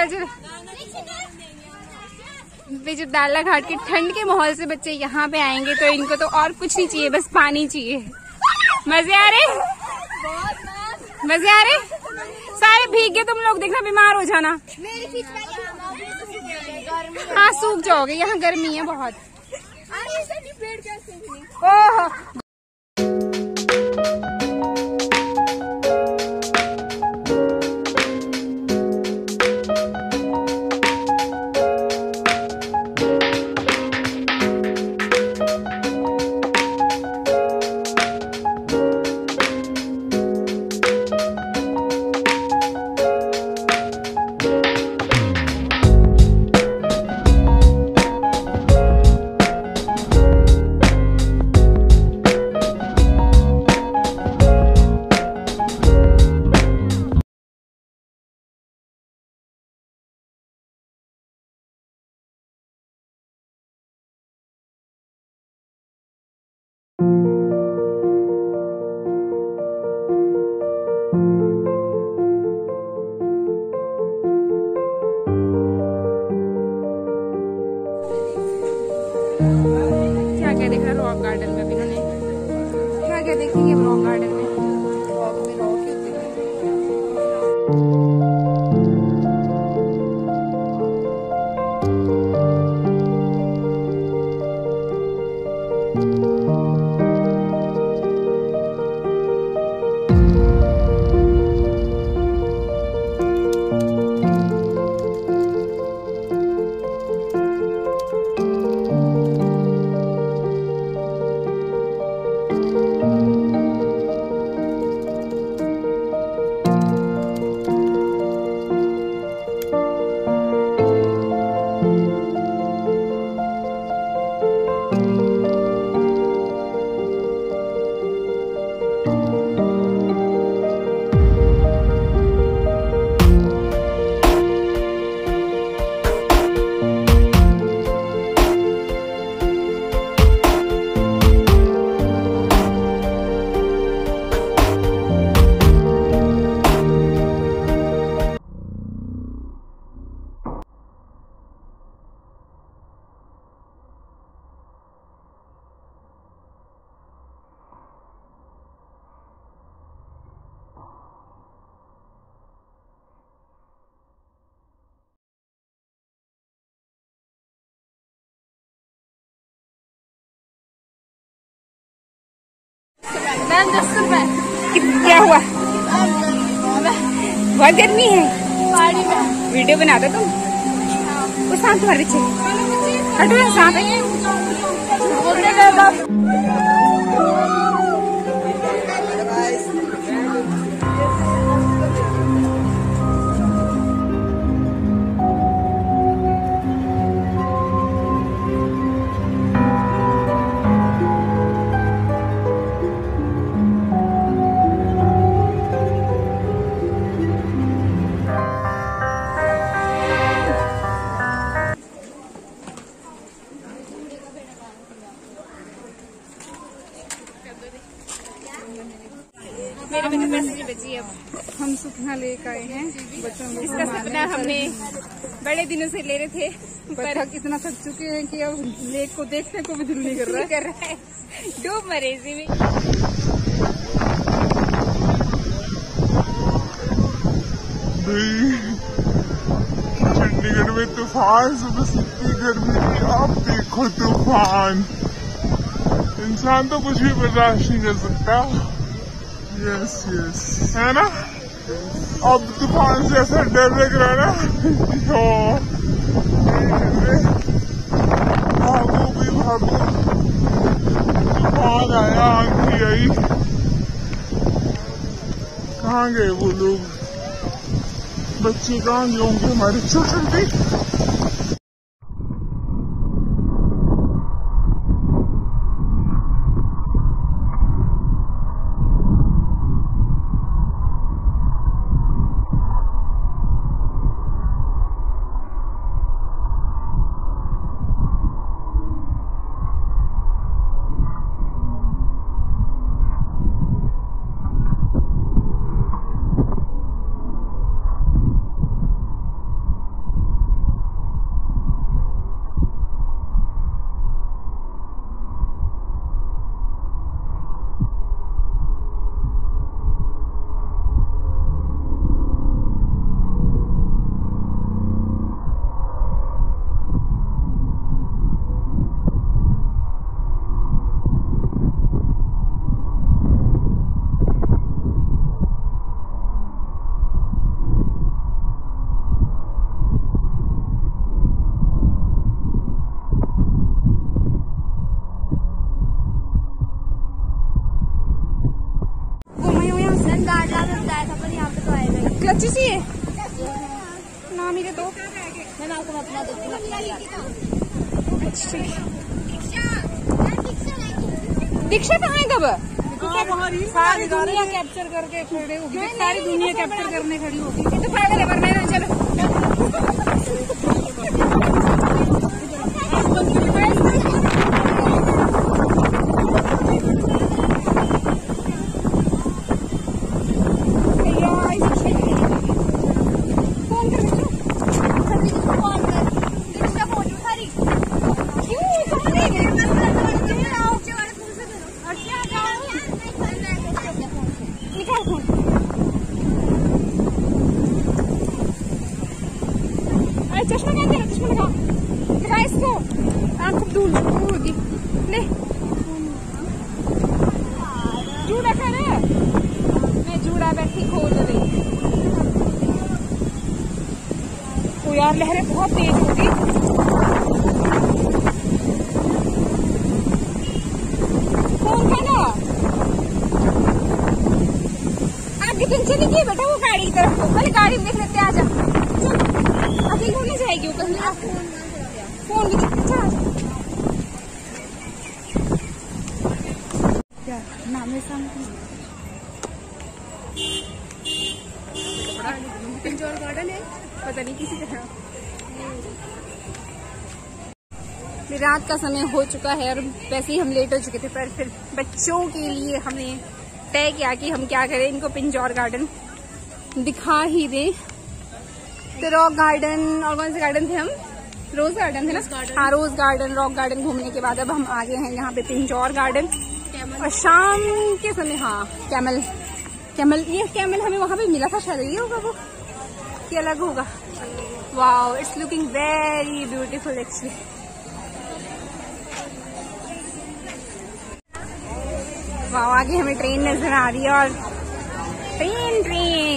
चलो जो डाला घाट के ठंड के माहौल से बच्चे यहाँ पे आएंगे तो इनको तो और कुछ नहीं चाहिए, बस पानी चाहिए। मजे आ रहे, मजे आ रहे, सारे भीग गए तुम लोग, देखना बीमार हो जाना। हाँ सूख जाओगे, यहाँ गर्मी है बहुत। ओह क्या देख रहा रॉक गार्डन में भी उन्होंने, क्या देखेंगे रॉक गार्डन में। मैम 10 रुपए। क्या हुआ? बहुत गर्मी है। वीडियो बना दो तुम। वो सांप तुम्हारे पीछे हटो, सांप है। मेरे बेटे पैसे बची। अब हम सुखना लेकर आए हैं बच्चों को। इसका सपना हमने बड़े दिनों से ले रहे थे, पर इतना थक चुके हैं कि अब लेक को देखने को भी दिल नहीं कर रहा है। डूब मरे इसी में। चंडीगढ़ में तूफान, सुबह इतनी गर्मी थी, आप देखो तूफान। इंसान तो कुछ भी बर्दाश्त नहीं कर सकता। यस यस, है ना? अब तूफान से ऐसा डर लग रहा है ना, भागो भी भागो। तूफान आया, आंधी आई, कहाँ गए वो लोग? बच्चे कहाँ गए होंगे हमारे छोटे? दीक्षा कहाँ है कब? सारी दुनिया कैप्चर करके खड़े हो गई, सारी दुनिया कैप्चर करने खड़ी हो गई। तो पागल है वरना चलो। चश्मा क्या तेरा? चश्मा लगा इसको, आँख खूब धूल होगी। ले जूड़ा कर, मैं जूड़ा बैठी खोल रही। ओ यार लहरें बहुत तेज होगी। फोन का ना आगे पीछे नहीं किए बेटा, वो गाड़ी की तरफ को पहले गाड़ी में देख लेते। आ जा अभी घूमने जाएगी वो कहीं। फोन भी क्या नाम है पिंजौर गार्डन है, पता नहीं किसी तरह। रात का समय हो चुका है और वैसे ही हम लेट हो चुके थे, पर फिर बच्चों के लिए हमने तय किया कि हम क्या करें, इनको पिंजौर गार्डन दिखा ही दें। तो रॉक गार्डन और कौन से गार्डन थे हम? रोज गार्डन थे ना? हाँ रोज गार्डन, रॉक गार्डन घूमने के बाद अब हम आ गए हैं यहाँ पे पिंजौर गार्डन। और शाम के समय हाँ कैमल ये कैमल हमें वहाँ पे मिला था शायद, ये होगा वो कि अलग होगा? Wow it's looking very beautiful actually. Wow आगे हमें ट्रेन नजर आ रही है और ट्रेन